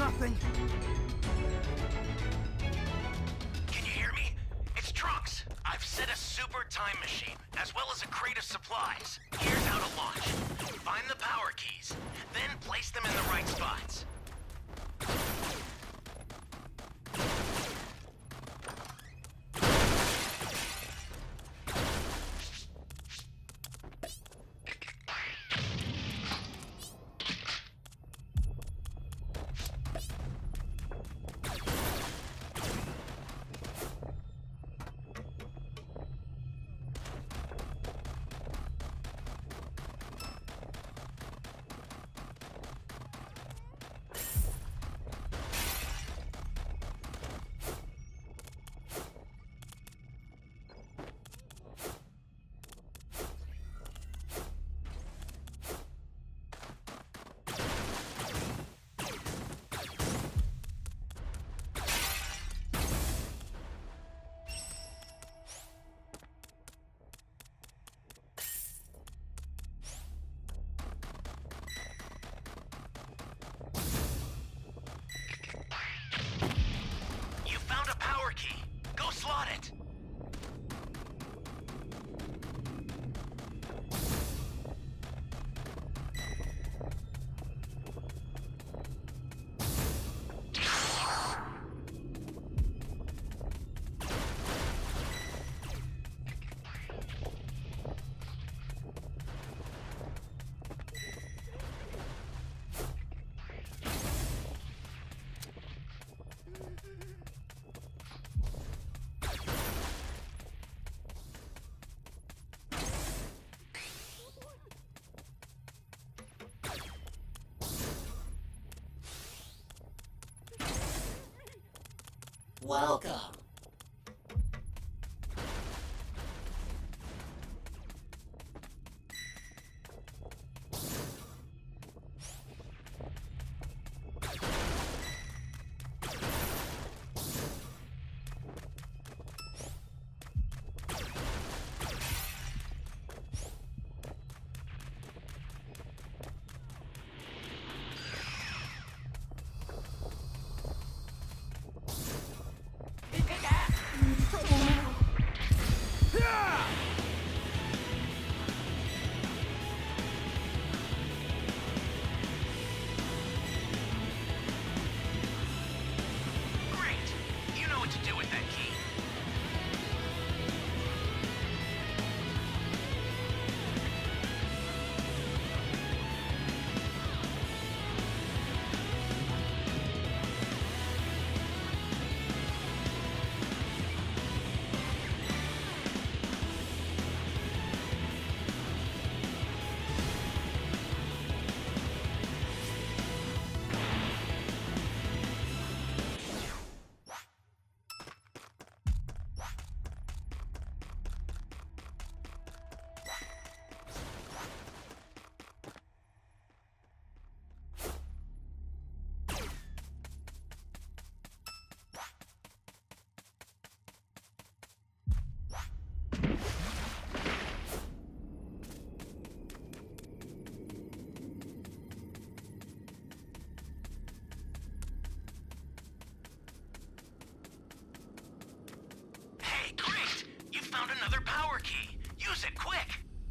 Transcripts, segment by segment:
nothing. Can you hear me? It's Trunks. I've set a super time machine, as well as a crate of supplies. Here's how to launch. Find the power keys, then place them in the right spots. Slot it! Welcome. Another power key. Use it quick.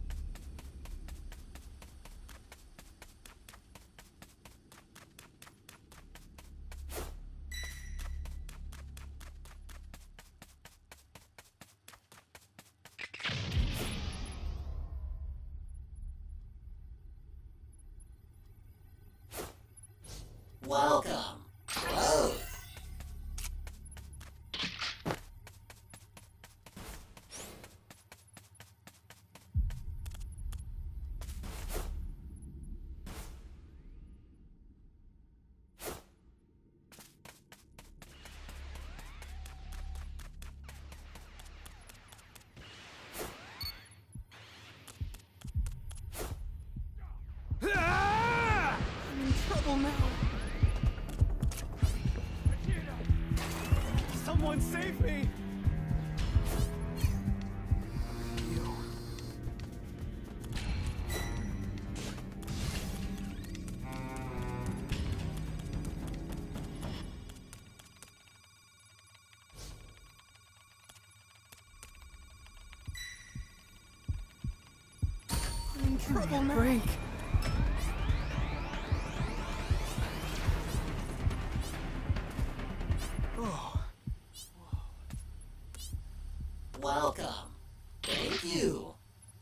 Welcome. Whoa. I'm in trouble now. Someone save me! trouble now. Break. Welcome. Thank you.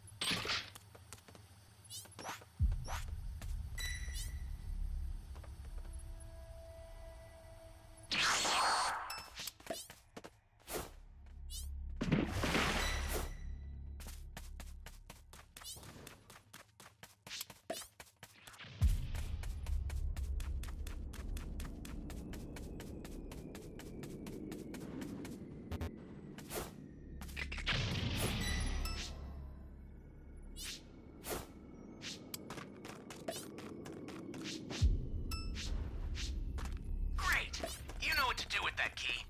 Great! You know what to do with that key.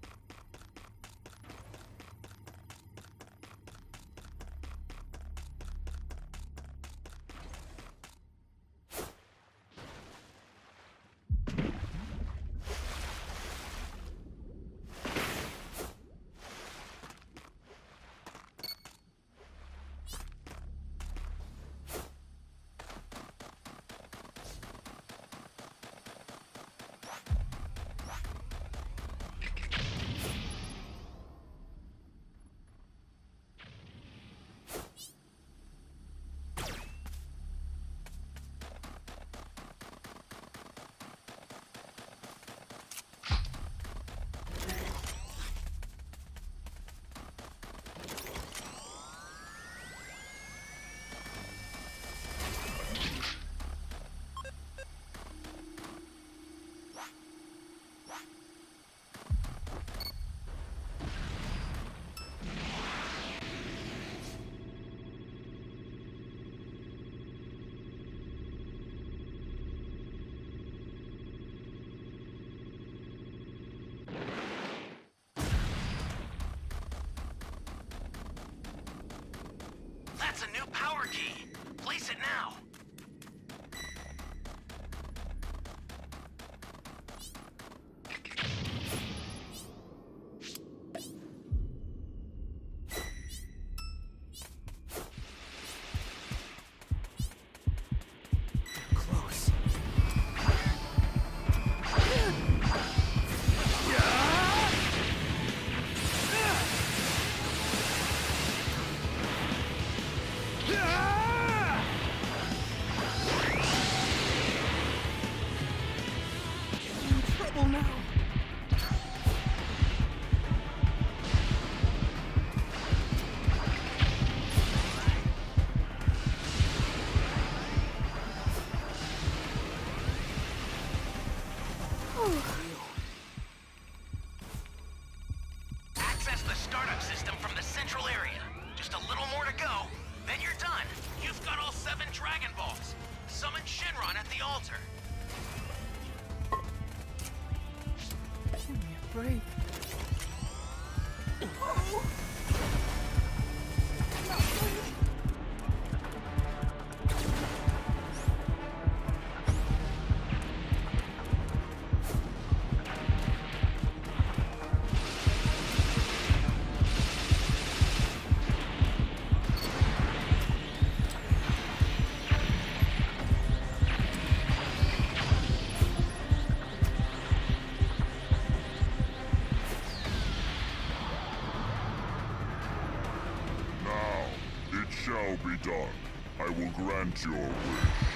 That's a new power key. Place it now. Close. I'm in trouble now. Access the startup system from the central area. Just a little more to go, then you're done. You've got all 7 Dragon Balls. Summon Shinron at the altar. Give me a break. Now, it shall be done. I will grant your wish.